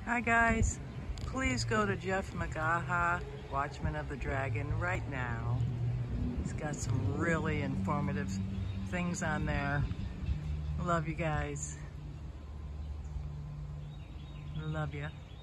Hi guys, please go to Jeff McGaha, Watchman of the Dragon, right now. He's got some really informative things on there. Love you guys. Love you.